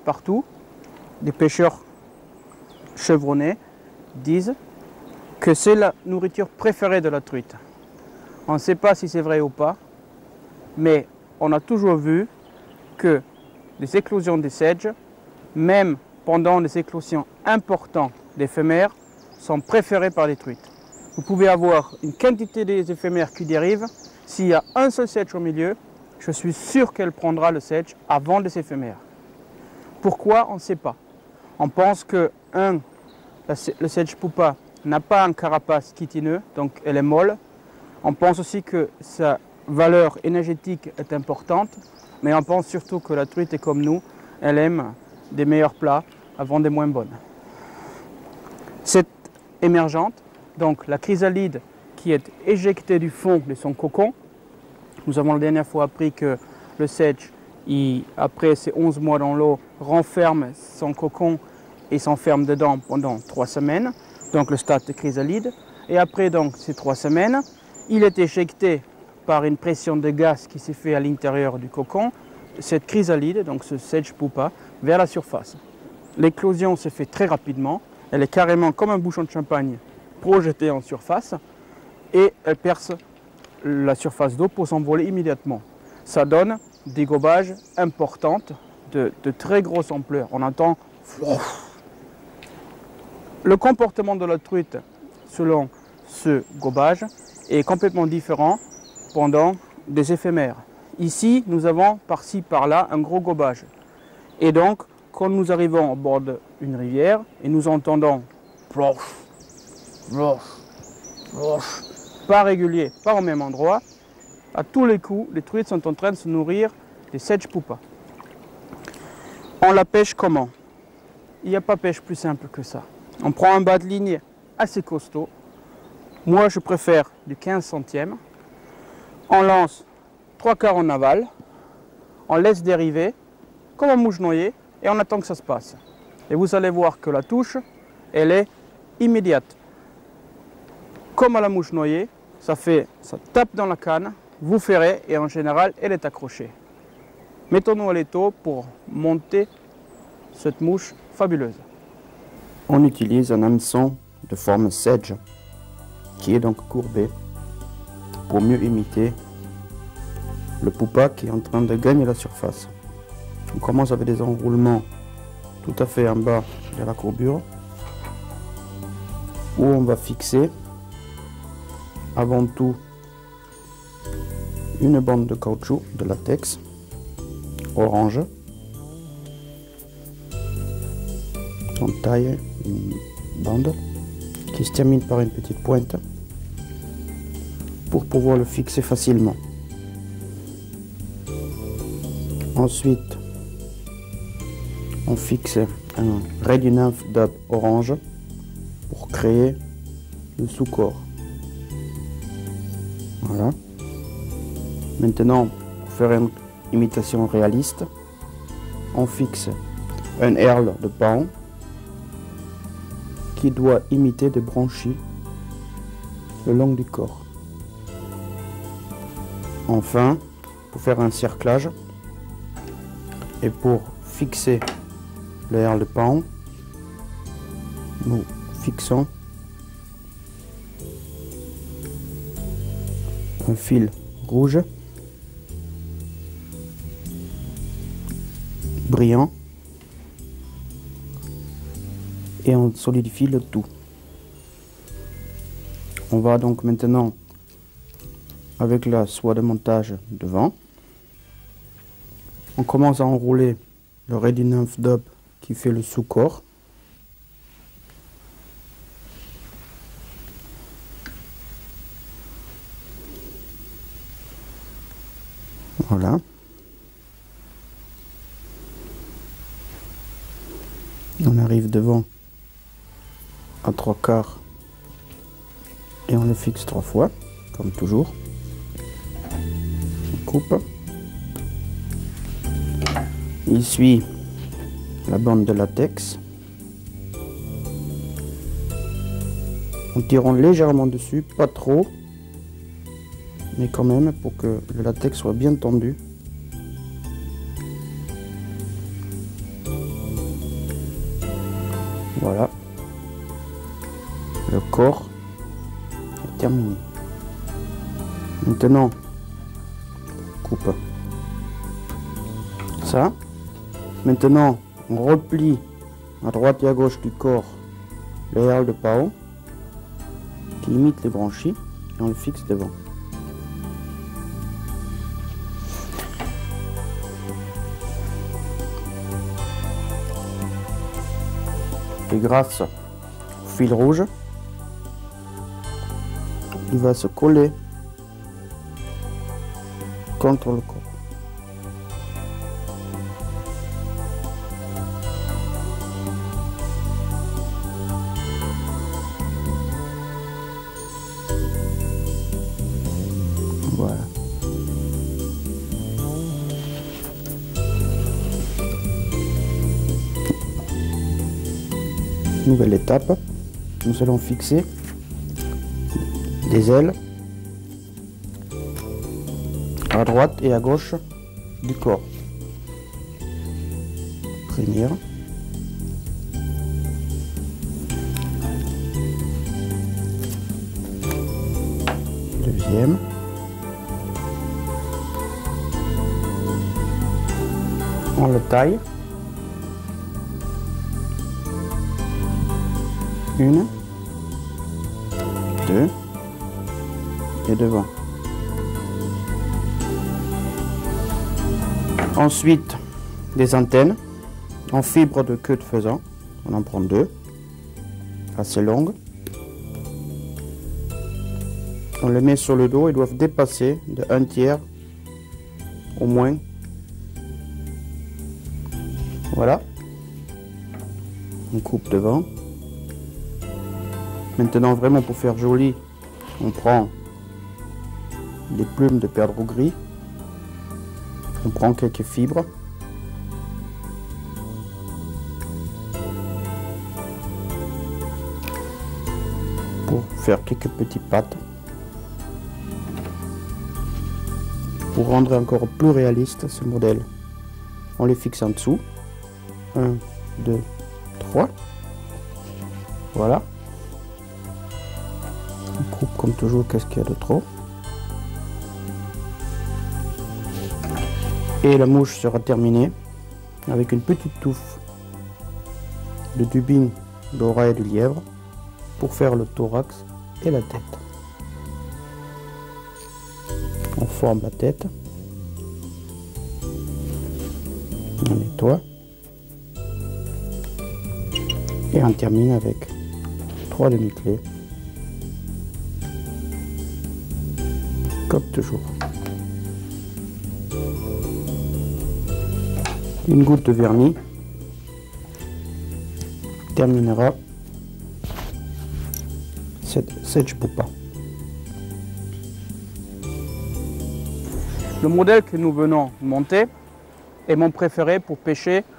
partout, les pêcheurs chevronnés disent que c'est la nourriture préférée de la truite. On ne sait pas si c'est vrai ou pas, mais on a toujours vu que les éclosions des sedges, même pendant les éclosions importantes des éphémères, sont préférées par les truites. Vous pouvez avoir une quantité des éphémères qui dérivent. S'il y a un seul sedge au milieu, je suis sûr qu'elle prendra le sedge avant les éphémères. Pourquoi? On ne sait pas. On pense que, le sedge pupa n'a pas un carapace chitineux, donc elle est molle. On pense aussi que sa valeur énergétique est importante, mais on pense surtout que la truite est comme nous, elle aime des meilleurs plats avant des moins bonnes. Cette émergente, donc la chrysalide qui est éjectée du fond de son cocon, nous avons la dernière fois appris que le sedge, après ses 11 mois dans l'eau, renferme son cocon et s'enferme dedans pendant 3 semaines, donc le stade de chrysalide. Et après donc ces 3 semaines, il est éjecté par une pression de gaz qui s'est fait à l'intérieur du cocon, cette chrysalide, donc ce sedge pupa, vers la surface. L'éclosion se fait très rapidement, elle est carrément comme un bouchon de champagne projeté en surface et elle perce la surface d'eau pour s'envoler immédiatement. Ça donne des gobages importantes de très grosse ampleur. On entend le comportement de la truite selon ce gobage est complètement différent pendant des éphémères. Ici, nous avons par-ci par-là un gros gobage. Et donc, quand nous arrivons au bord d'une rivière et nous entendons pas régulier, pas au même endroit, à tous les coups, les truites sont en train de se nourrir des sedge pupa. On la pêche comment? Il n'y a pas pêche plus simple que ça. On prend un bas de ligne assez costaud. Moi, je préfère du 15 centièmes. On lance 3/4 en aval. On laisse dériver comme un mouche noyée et on attend que ça se passe. Et vous allez voir que la touche, elle est immédiate. Comme à la mouche noyée, ça tape dans la canne, vous ferrez et en général, elle est accrochée. Mettons-nous à l'étau pour monter cette mouche fabuleuse. On utilise un hameçon de forme sedge qui est donc courbé pour mieux imiter le pupa qui est en train de gagner la surface. On commence avec des enroulements tout à fait en bas de la courbure où on va fixer avant tout une bande de caoutchouc de latex orange. On taille une bande qui se termine par une petite pointe pour pouvoir le fixer facilement. Ensuite, on fixe un Ready Nymph Dub orange pour créer le sous-corps. Voilà. Maintenant, pour faire une imitation réaliste, on fixe un Earl de Paon qui doit imiter des branchies le long du corps. Enfin, pour faire un cerclage et pour fixer le Earl de Paon, nous fixons un fil rouge brillant et on solidifie le tout. On va donc maintenant avec la soie de montage devant. On commence à enrouler le Ready Nymph Dub qui fait le sous-corps. Voilà. On arrive devant à 3/4 et on le fixe 3 fois, comme toujours. On coupe. Il suit la bande de latex. On tire légèrement dessus, pas trop, mais quand même pour que le latex soit bien tendu. Voilà. Le corps est terminé. Maintenant, coupe ça. Maintenant, on replie à droite et à gauche du corps le herle de pao qui imite les branchies et on le fixe devant. Et grâce au fil rouge, il va se coller contre le corps. Voilà. Nouvelle étape, nous allons fixer des ailes à droite et à gauche du corps. Première. Deuxième. On le taille. Une, deux et devant. Ensuite, des antennes en fibre de queue de faisan. On en prend deux, assez longues. On les met sur le dos, ils doivent dépasser de 1/3 au moins. Voilà. On coupe devant. Maintenant, vraiment pour faire joli, on prend des plumes de perdreau gris. On prend quelques fibres. Pour faire quelques petites pattes. Pour rendre encore plus réaliste ce modèle, on les fixe en dessous. 1, 2, 3. Voilà. On coupe comme toujours qu'est-ce qu'il y a de trop. Et la mouche sera terminée avec une petite touffe de dubine d'oreille du lièvre pour faire le thorax et la tête. On forme la tête. On nettoie. Et on termine avec 3 demi-clés. Comme toujours. Une goutte de vernis terminera cette choupa. Le modèle que nous venons monter est mon préféré pour pêcher